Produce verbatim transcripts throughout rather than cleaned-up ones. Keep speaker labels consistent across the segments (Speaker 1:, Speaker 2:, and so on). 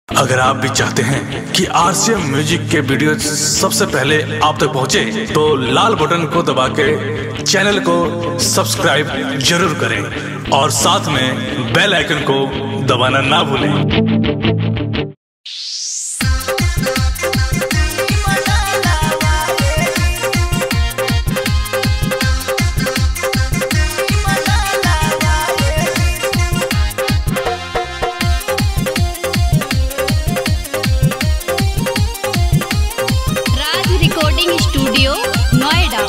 Speaker 1: अगर आप भी चाहते हैं कि आरसीएम म्यूजिक के वीडियो सबसे पहले आप तक पहुंचे, तो लाल बटन को दबा के चैनल को सब्सक्राइब जरूर करें और साथ में बेल आइकन को दबाना ना भूलें।
Speaker 2: Recording studio Noida.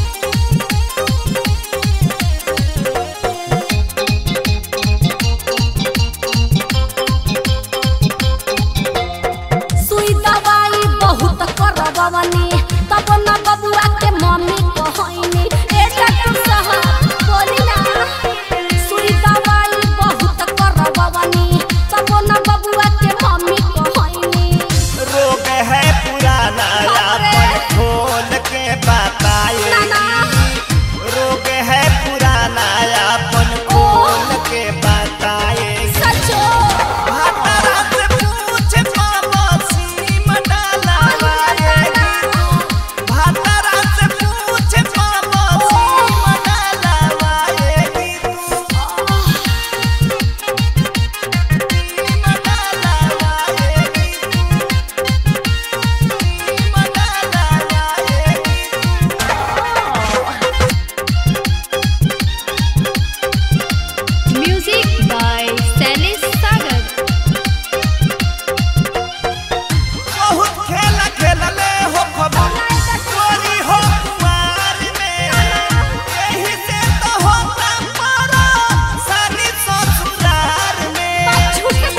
Speaker 3: सुई दवाई बहुत करवनी तब न बबुआ के मम्मी कहनी ए डॉक्टर साहब बोली ना। सुई दवाई बहुत करवनी तब न बबुआ के मम्मी कहनी
Speaker 4: रोग है पुराना खोल के बताए, रोग है पुराना अपन खोल के बताए।
Speaker 3: सचो
Speaker 4: भातारा से पूछ पापसी मडाला वाएगी, भातारा से पूछ पापसी मडाला वाएगी, मडाला वाएगी, मडाला वाएगी।
Speaker 2: म्यूजिक बाय सैलिस सागर।
Speaker 4: बहुत खेला खेलले हो खबर चोरी हो कुमार में, यही से तो होता मारा सारी ससुराल में।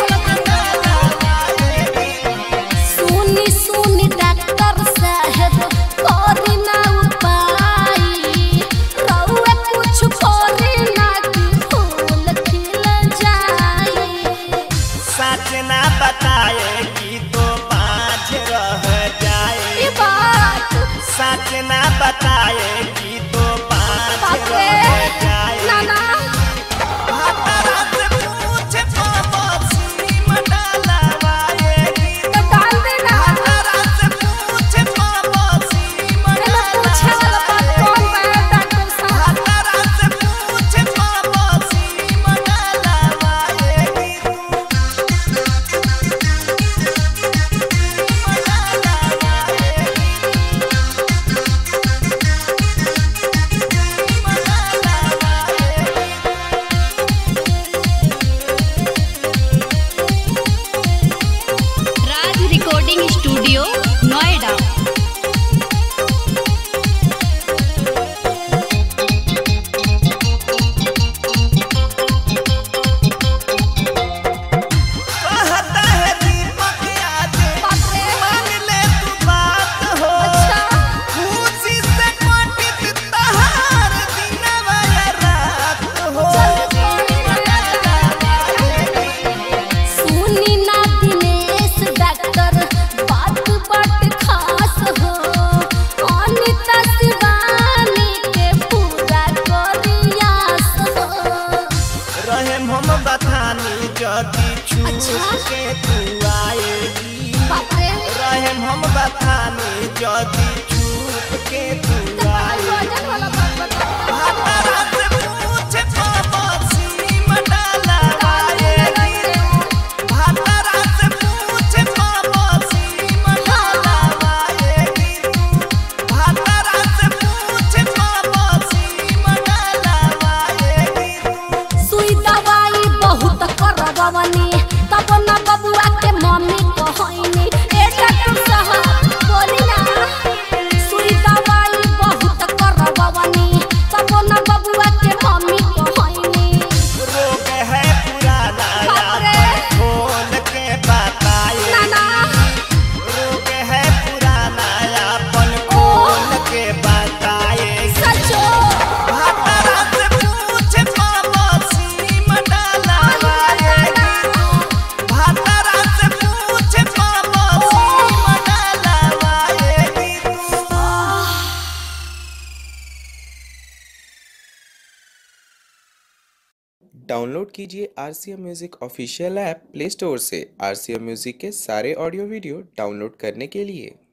Speaker 3: सुनी सुनी डॉक्टर साहब करी ना उपाय, रउआ कुछ करी ना कि फूल खिल जाए।
Speaker 4: सच ना बताएगी तो पाँच रह जाए,
Speaker 3: ई बात
Speaker 4: सच ना बताएगी तो पाँच
Speaker 3: बापे
Speaker 4: रह जाए।
Speaker 3: नाना
Speaker 4: भातारा से पूछ पापसी मडाला वाएगी,
Speaker 3: तो डाल देना।
Speaker 4: भातारा से पूछ पापसी
Speaker 3: एमे पूछे वाला बात कौन बा डॉक्टर साहब?
Speaker 4: भातारा से पूछ पापसी मडाला वाएगी, मडाला वाएगी, मडाला वाएगी।
Speaker 5: डाउनलोड कीजिए R C M music official app play store से आर सी एम म्यूजिक के सारे ऑडियो वीडियो डाउनलोड करने के लिए।